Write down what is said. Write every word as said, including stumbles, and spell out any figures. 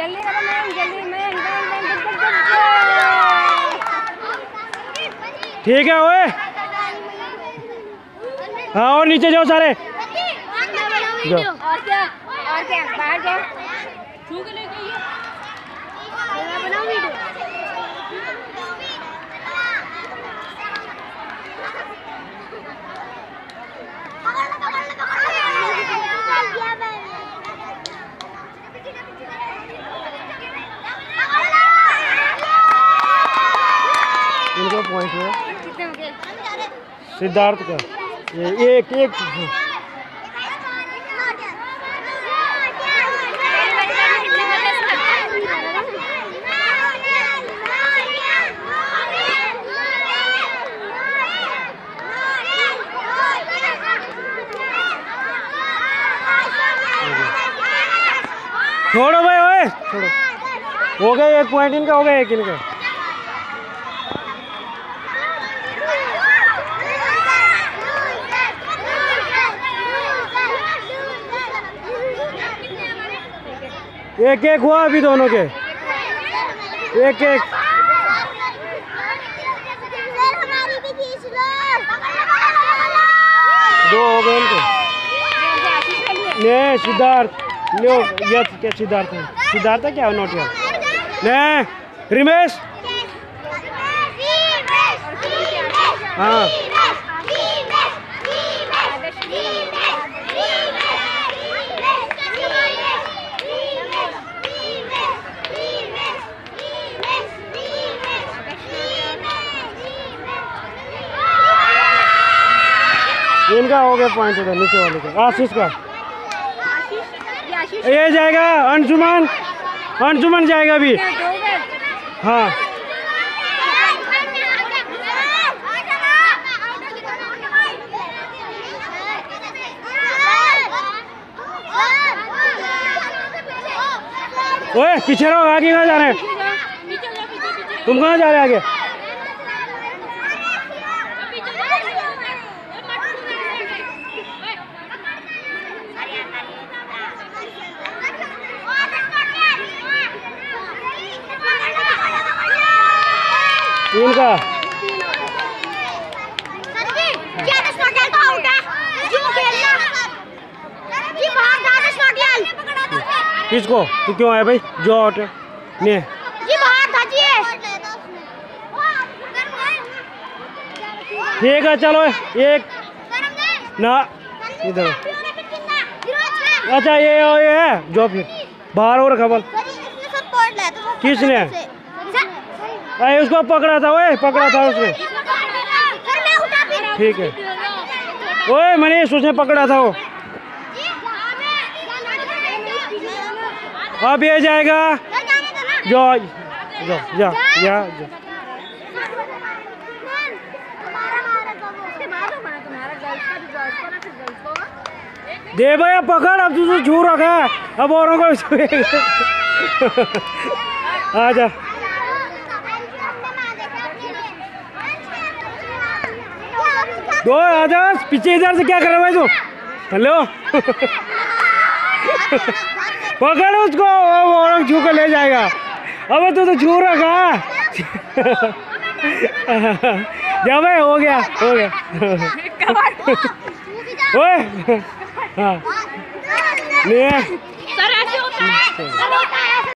जल्दी करो मैम, जल्दी मैम। ठीक है ओए, हाँ और नीचे जाओ सारे। और क्या और क्या, बाहर जाओ। छू के लेके आइए, बनाओ वीडियो। इनका पॉइंट है सिद्धार्थ का, ये एक एक छोड़ो भाई, ओए छोड़ो। हो गया एक पॉइंट इनका, हो गया एक इनका। एक एक हुआ अभी दोनों के, एक एक। दो हो गए इनके। नहीं सिद्धार्थ लो, ये क्या सिद्धार्थ है? सिद्धार्थ है क्या? नोट यार नहीं, रिमेश। हाँ इनका हो गया पॉइंट उधर नीचे वाले का, आशीष का। ये जाएगा अंशुमन, अंशुमन जाएगा अभी। हाँ ओए पीछे रहो, आगे कहाँ जा रहे हैं? तुम कहाँ जा रहे हैं आगे? इनका किसको? तू क्यों आया भाई? जो आउट है नहीं ठीक है, चलो एक ना इधर। अच्छा ये ये है जो फिर बाहर और खबर किसने? अरे उसको पकड़ा था, ओए पकड़ा था उसने। ठीक है ओए मनीष, उसने पकड़ा था वो। अब ये जाएगा जो जो जा जा जा। दे भैया पकड़, अब तुझे छू रखा है, अब औरों को आ जा। दो आदर्श पीछे इधर से क्या कर रहा है भाई तू? हेलो पकड़ उसको, वो छू कर ले जाएगा। अब तू तो छू रखा। जा भाई, हो गया हो गया। ओए हाँ नहीं